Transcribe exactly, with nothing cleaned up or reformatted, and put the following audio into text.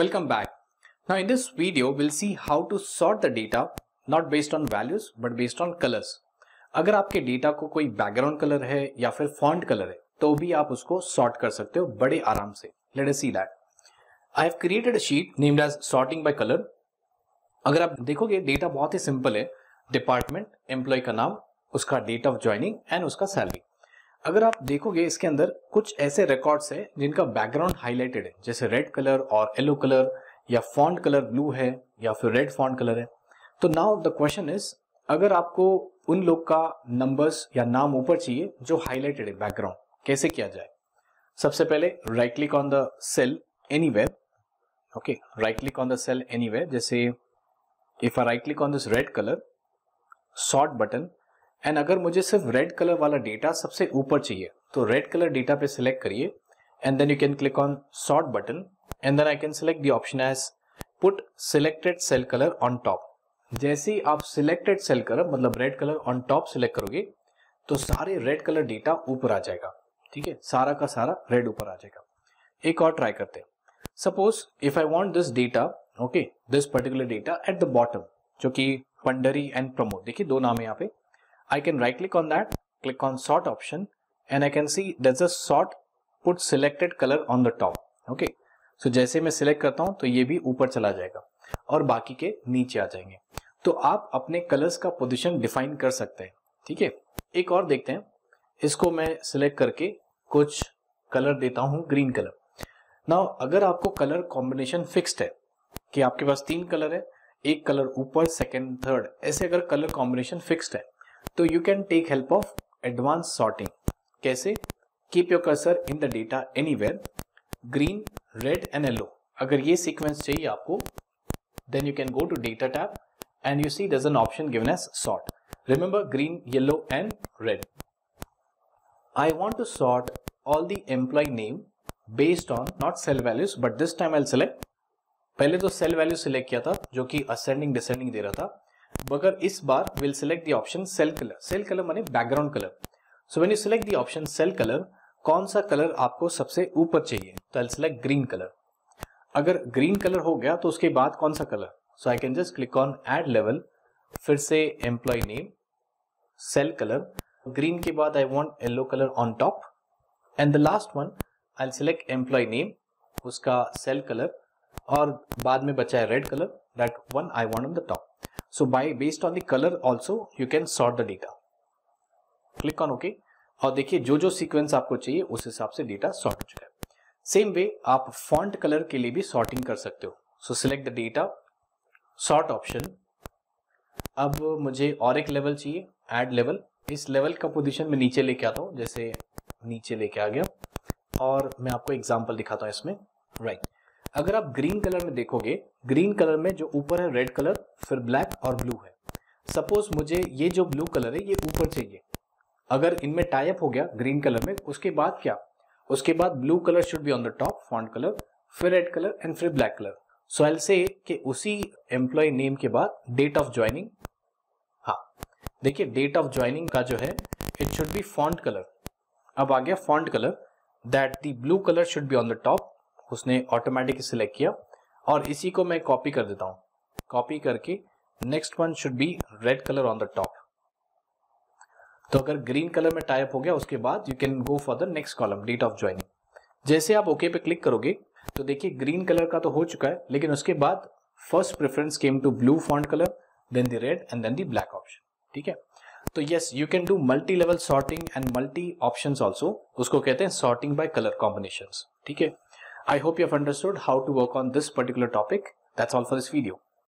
Welcome back. Now in this video we'll see how to sort the data not based on values but based on colors. अगर आपके data को कोई background colour है या फिर font colour है तो भी आप उसको सॉर्ट कर सकते हो बड़े आराम से. Let us see that. I have created a sheet named as sorting by color. अगर आप देखोगे डेटा बहुत ही सिंपल है. डिपार्टमेंट, एम्प्लॉय का नाम, उसका डेट ऑफ ज्वाइनिंग एंड उसका सैलरी. अगर आप देखोगे इसके अंदर कुछ ऐसे रिकॉर्ड्स है जिनका बैकग्राउंड हाईलाइटेड है, जैसे रेड कलर और येलो कलर या फॉन्ट कलर ब्लू है या फिर रेड फॉन्ट कलर है. तो नाउ द क्वेश्चन इज, अगर आपको उन लोग का नंबर्स या नाम ऊपर चाहिए जो हाईलाइटेड है बैकग्राउंड, कैसे किया जाए? सबसे पहले right click on the cell anywhere. Okay, right click on the cell anywhere. जैसे if I right click on this red colour, sort button, and अगर मुझे सिर्फ रेड कलर वाला डेटा सबसे ऊपर चाहिए तो रेड कलर डेटा पे सिलेक्ट करिए and then you can click on sort button and then I can select the option as put selected cell colour on top. जैसे ही आप सिलेक्टेड सेल कलर मतलब red colour on top select करोगे तो सारे red colour data ऊपर आ जाएगा. ठीक है, सारा का सारा रेड ऊपर आ जाएगा. एक और ट्राई करते हैं. Suppose if I want this data, okay, this particular data at the bottom, जो कि पंडरी एंड प्रमोद, देखिए दो नाम है यहाँ पे. I can right click on that, click on sort option and I can see there's a sort put selected color on the top. Okay, so जैसे मैं select करता हूं तो ये भी ऊपर चला जाएगा और बाकी के नीचे आ जाएंगे. तो आप अपने कलर्स का पोजीशन डिफाइन कर सकते हैं. ठीक है, एक और देखते हैं. इसको मैं सिलेक्ट करके कुछ कलर देता हूं ग्रीन कलर. नाउ अगर आपको कलर कॉम्बिनेशन फिक्स्ड है कि आपके पास तीन कलर है, एक कलर ऊपर, सेकेंड, थर्ड, ऐसे अगर कलर कॉम्बिनेशन फिक्स्ड है तो you can take help of advance sorting. कैसे? Keep your cursor in the data anywhere, green, red and yellow. अगर ये सीक्वेंस चाहिए आपको then you can go to data tab and you see there is an option given as sort. Remember, green, yellow and red. I want to sort all the employee name based on not cell values but this time I will select. पहले तो cell value select किया था जो कि ascending descending दे रहा था, मगर इस बार will select the option cell colour. Cell colour माने background colour. So when you select the option cell colour, कौन सा कलर आपको सबसे ऊपर चाहिए? तो आई सिलेक्ट ग्रीन कलर. अगर ग्रीन कलर हो गया तो उसके बाद कौन सा colour? So I can just click on add level, फिर से employee name, cell colour. Green के बाद I want yellow colour on top and the last one I select employee name, उसका सेल कलर, और बाद में बचा है red colour. That one I want on the top. So by based on the color also you can sort the data. Click on OK और देखिए जो जो सीक्वेंस आपको चाहिए उस हिसाब से डेटा सॉर्ट हो चुका है. सेम वे आप फॉन्ट कलर के लिए भी सॉर्टिंग कर सकते हो. So select the data, sort option. अब मुझे और एक लेवल चाहिए, ऐड लेवल. इस लेवल का पोजीशन में नीचे लेके आता हूँ, जैसे नीचे लेके आ गया और मैं आपको एग्जाम्पल दिखाता हूँ इसमें. Right right. अगर आप ग्रीन कलर में देखोगे, ग्रीन कलर में जो ऊपर है रेड कलर, फिर ब्लैक और ब्लू है. सपोज मुझे ये जो ब्लू कलर है ये ऊपर चाहिए. अगर इनमें टाई अप हो गया ग्रीन कलर में, उसके बाद क्या? उसके बाद blue colour should be on the top, font colour, फिर रेड कलर एंड फिर black colour. So I will say कि उसी एम्प्लॉय नेम के बाद डेट ऑफ ज्वाइनिंग. हाँ देखिए, डेट ऑफ ज्वाइनिंग का जो है it should be font colour. अब आ गया font colour, that the blue colour should be on the top. उसने ऑटोमेटिकली सिलेक्ट किया और इसी को मैं कॉपी कर देता हूं. कॉपी करके next one should be red colour on the top. तो अगर ग्रीन कलर में टाइप हो गया उसके बाद you can go for the next column, date of joining. जैसे आप ओके पे क्लिक करोगे तो देखिए ग्रीन कलर का तो हो चुका है, लेकिन उसके बाद first preference came to blue font colour, then the red and then the black option. ठीक है, तो yes you can do multi level sorting and multi options also. उसको कहते हैं सॉर्टिंग बाय कलर कॉम्बिनेशंस. ठीक है, I hope you have understood how to work on this particular topic. That's all for this video.